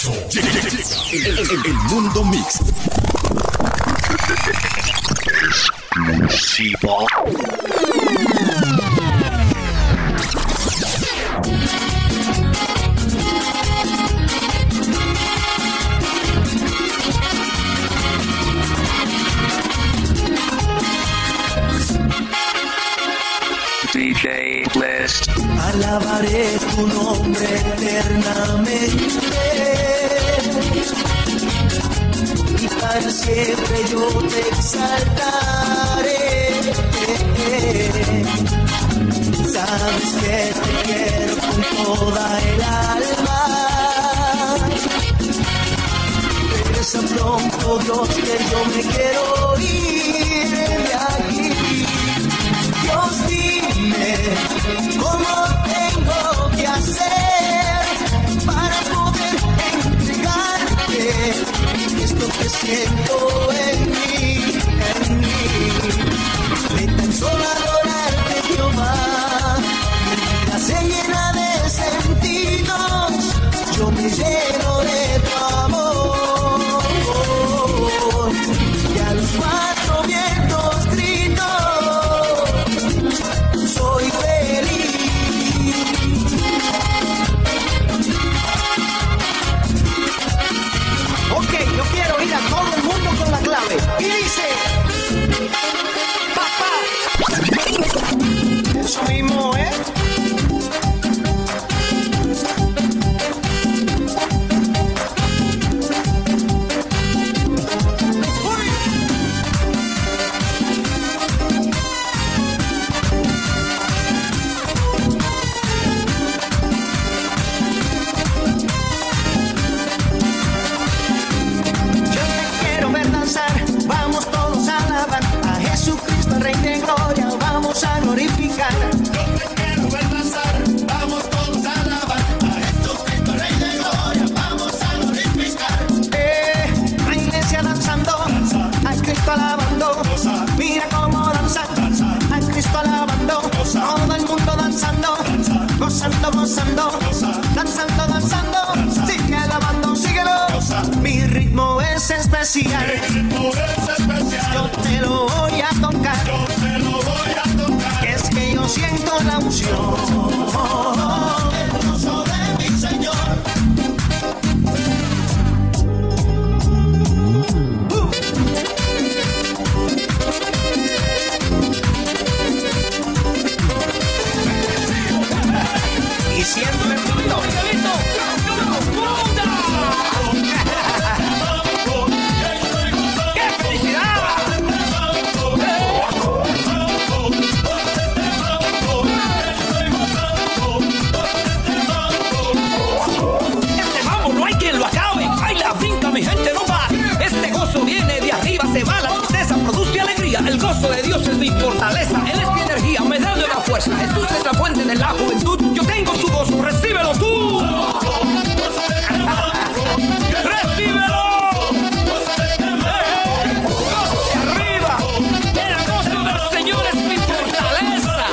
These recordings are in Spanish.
eso. El Mundo Mix. Exclusivo. DJ List. Alabaré tu nombre eternamente y para siempre yo te exaltaré. Sabes que te quiero con toda el alma. Regresa pronto, Dios, que yo me quiero ir de aquí. Dios, dime cómo tengo que hacer para poder entregarte esto que siento en mí. De tan solo adorarte, Jehová, mi vida se llena de sentidos, yo me lleno de tu amor, y a los cuatro vientos grito, soy feliz. Ok, yo quiero ir a todo el mundo con la clave. Y dice, papá. Eso mismo, ¿eh? Vamos todos a alabar a Jesucristo, Rey de Gloria, vamos a glorificar. Yo te quiero ver danzar, vamos todos a alabar a Jesucristo, Rey de Gloria, vamos a glorificar. La iglesia danzando, a Cristo alabando, mira cómo danza, a Cristo alabando, todo el mundo danzando, gozando, gozando, danzando, danzando, sigue alabando, síguelo. Mi ritmo es especial. Yo te lo voy a tocar. Es que yo siento la unción. El gozo de mi Señor. Y siempre el mundo. El gozo de Dios es mi fortaleza, Él es mi energía, me da nueva fuerza. Jesús es la fuente de la juventud, yo tengo su gozo, recíbelo tú. ¡Recíbelo! ¡Gozo de arriba! El gozo del Señor es mi fortaleza.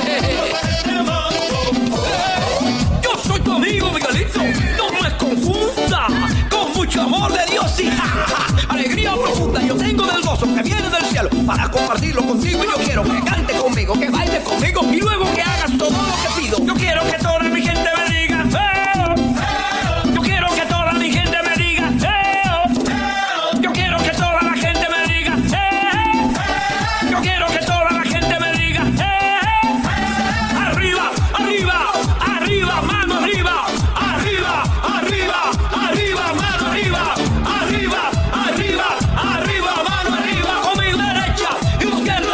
Yo soy tu amigo, Miguelito, no me confunda. Con mucho amor de Dios y alegría profunda yo tengo del gozo que viene del cielo para compartirlo contigo. Y yo quiero que cante conmigo, que baile conmigo y luego que hagas todo lo que pido. Yo quiero que toda mi gente me diga yo quiero que toda mi gente me diga yo quiero que toda la gente me diga yo quiero que toda la gente me diga arriba, arriba, arriba, mano arriba, arriba, arriba, arriba, mano arriba, arriba, arriba, arriba, mano arriba, con mi derecha y busquen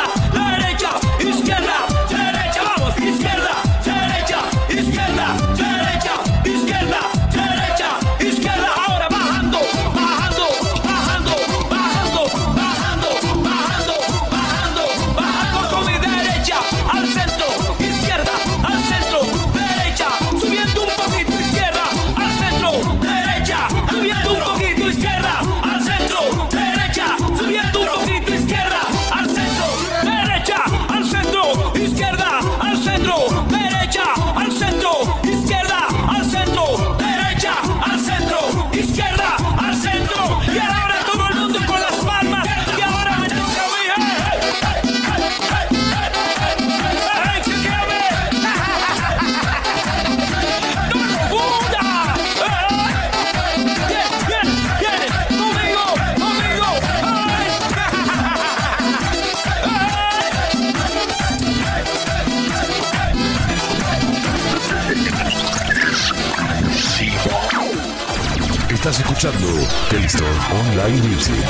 Estás escuchando Keystone Online Music.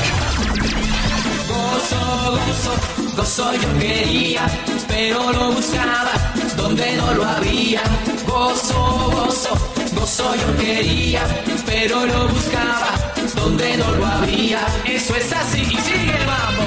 Gozo, gozo, gozo yo quería, pero lo buscaba donde no lo había. Gozo, gozo, gozo yo quería, pero lo buscaba donde no lo había. Eso es así y sigue, vamos.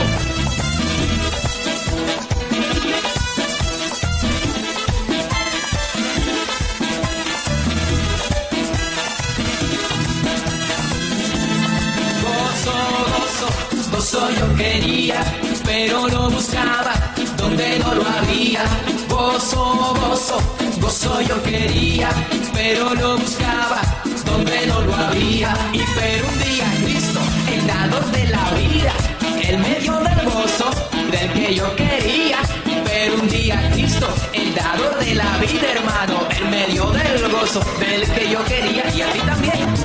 Gozo yo quería, pero lo buscaba donde no lo había. Gozo, gozo, gozo yo quería, pero lo buscaba donde no lo había. Y pero un día Cristo, el dador de la vida, el medio del gozo del que yo quería. Pero un día Cristo, el dador de la vida, hermano, el medio del gozo del que yo quería. Y a ti también.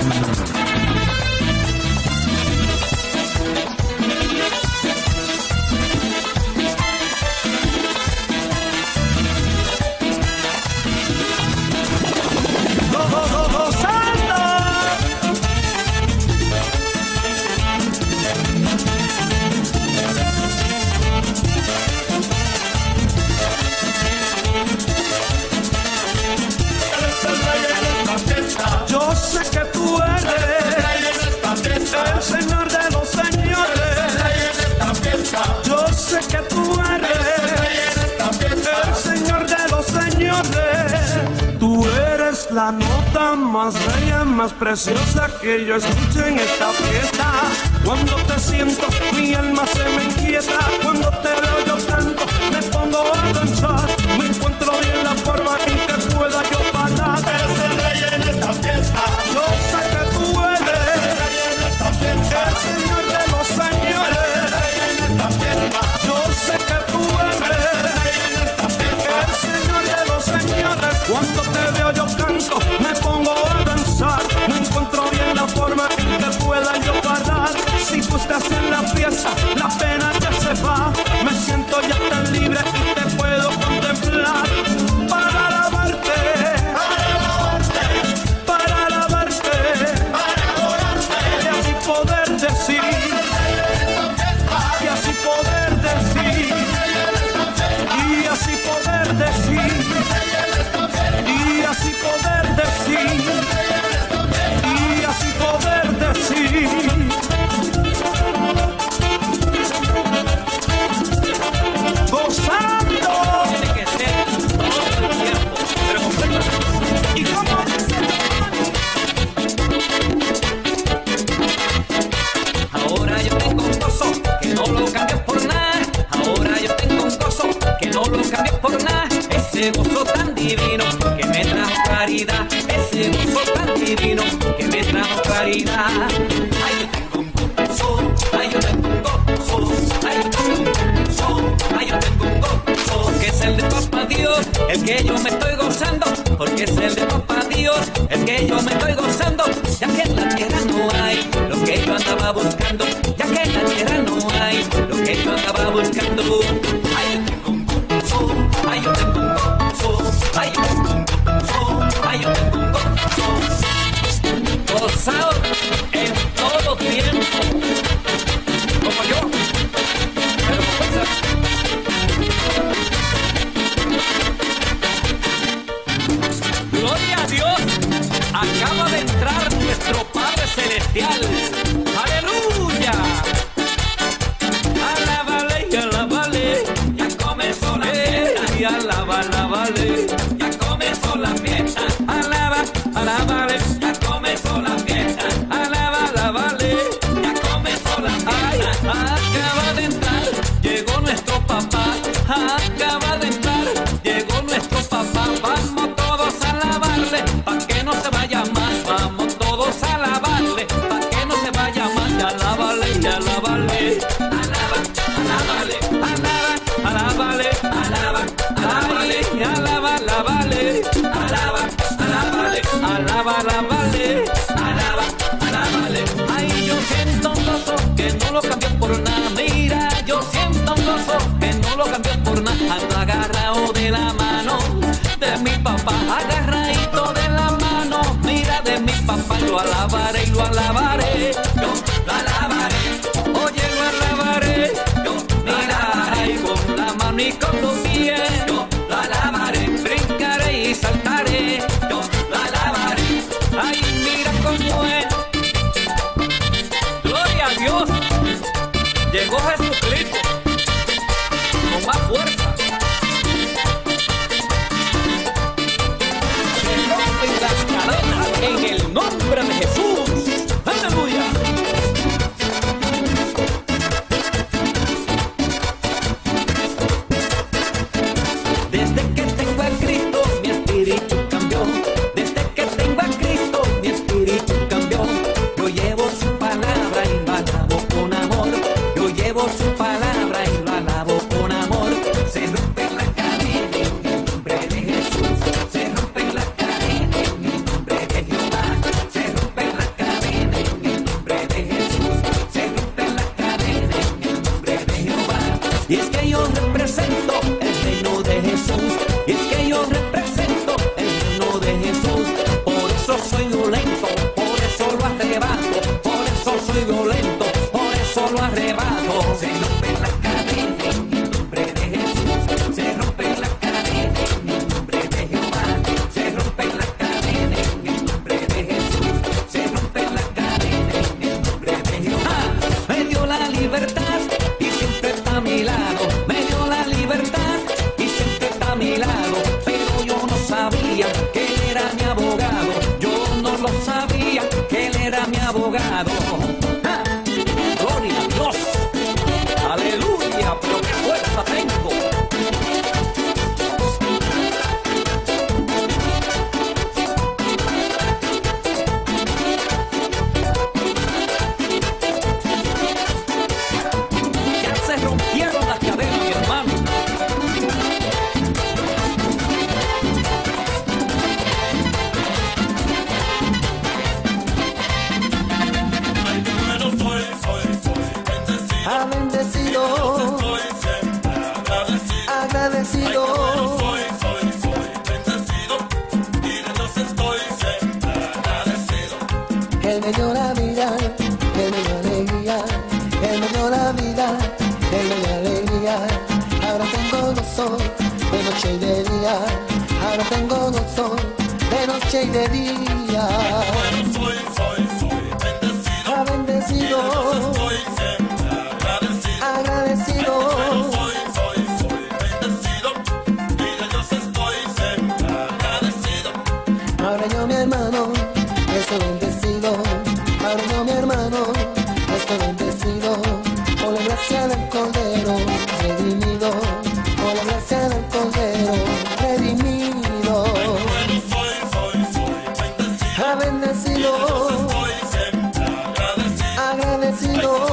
Yo sé que tú eres el Señor de los señores. Yo sé que tú eres el Señor de los señores. Tú eres la nota más bella, más preciosa que yo escucho en esta fiesta. Cuando te siento, mi alma se me inquieta. Cuando te veo yo canto, me pongo a danzar. No encuentro bien la forma en que pueda yo parar. Eres el rey en esta fiesta. Yo sé que tú eres el Señor de los señores. Yo sé que tú eres el Señor de los señores. Cuando te veo yo canto, me pongo a danzar. No encuentro bien la forma en que pueda yo parar. Si tú estás en la fiesta, la pena ya se va. Me siento ya tan libre y te puedo contemplar. Para alabarte, para alabarte, para adorarte. Y así poder decir, y así poder decir, y así poder decir, y así poder decir, y así poder decir. Ahora yo tengo un gozo que no lo cambio por nada. Ahora yo tengo un gozo que no lo cambio por nada. Ese gozo tan divino que me trajo caridad. Ese gozo tan divino que me trajo caridad. Ay, yo tengo un gozo. Ay, yo tengo un gozo. Ay, yo tengo un gozo. Ay, yo tengo un gozo. Porque es el de Papá Dios el que yo me estoy gozando. Porque es el de Papá Dios el que yo me estoy gozando. Ya que en la tierra no hay lo que yo andaba buscando. Ya que en la tierra no hay lo que yo andaba buscando. Ay, yo tengo un gozo. Ay, yo tengo un gozo. Ay, yo tengo un gozo. Ay, yo tengo un gozo. Gozado en todo tiempo. Como yo. Pero con fuerza. Gloria a Dios. Acaba de entrar nuestro Padre Celestial. ¡Aleluya! Alábale y alábale. lo alabaré y lo alabaré, yo lo alabaré. Oye, lo alabaré, yo lo alabaré. Con la mano y con los pies, yo lo alabaré. Brincaré y saltaré, yo lo alabaré. Ay, mira cómo es. Gloria a Dios. Llegó Jesucristo con más fuerza. Se rompen las cadenas en el nombre de Jesús. ¡Aleluya! Desde que tengo a Cristo, mi espíritu cambió. Desde que tengo a Cristo, mi espíritu cambió. Yo llevo su palabra y lo alabo con amor. Yo llevo su palabra y lo alabo con amor. Se rompe la cadena en el nombre de Jesús. Se rompe la cadena en el nombre de Jehová. Se rompe la cadena en el nombre de Jesús. Se rompe la cadena en el nombre de Jehová. Y es que yo represento el reino de Jesús. Y es que yo represento el reino de Jesús. Por eso soy violento, por eso lo arrebato. Por eso soy violento, por eso lo arrebato. Se rompe la cadena en el nombre de Jesús. Se rompe la cadena en el nombre de Jehová. Se rompe la cadena en el nombre de Jesús. Se rompe la cadena en el nombre de Jehová. Me dio la libertad y siempre está a mi lado. Me dio la libertad y siempre está a mi lado. Pero yo no sabía que él era mi abogado. Yo no lo sabía que él era mi abogado. ¡Ah! Gloria a Dios. Aleluya, pero qué fuerza tengo. Ya se rompieron las cadenas, mi hermano. Ha bendecido, agradecido. Él me dio la vida, Él me dio alegría. Él me dio la vida, Él me dio alegría. Ahora tengo gozo de noche y de día. Ahora tengo gozo de noche y de día. Ha bendecido, agradecido. Ahora yo, mi hermano, estoy bendecido. Ahora yo, mi hermano, estoy bendecido. Por la gracia del Cordero redimido. Por la gracia del Cordero redimido. Ha bendecido, agradecido.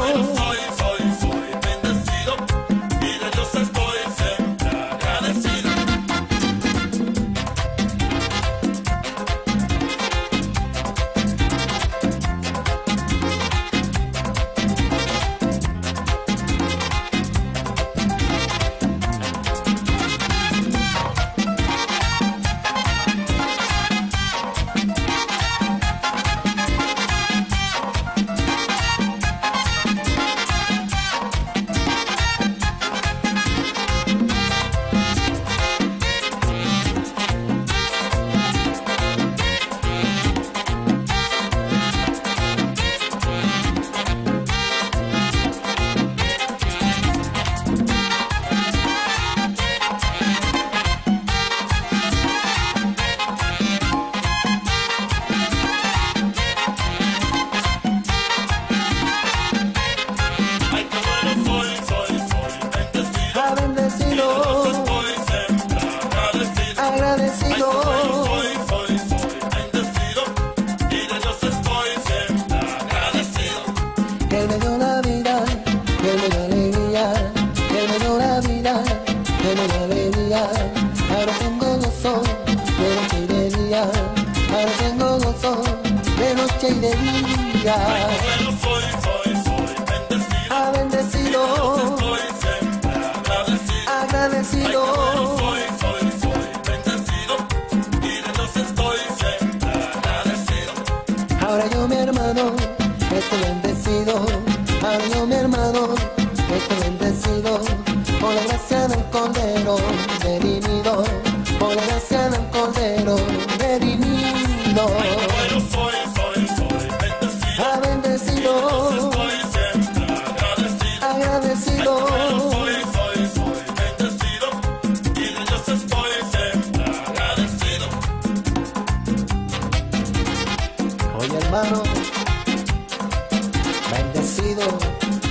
noche y de día. Ha bendecido, agradecido. Ahora yo mi hermano, estoy bendecido por la gracia del Cordero redimido, por la gracia del Cordero redimido. Bueno, soy bendecido. Ah, bendecido. Entonces estoy siempre agradecido. Agradecido. Bueno, soy bendecido. Y de Dios estoy siempre agradecido. Oye, hermano, bendecido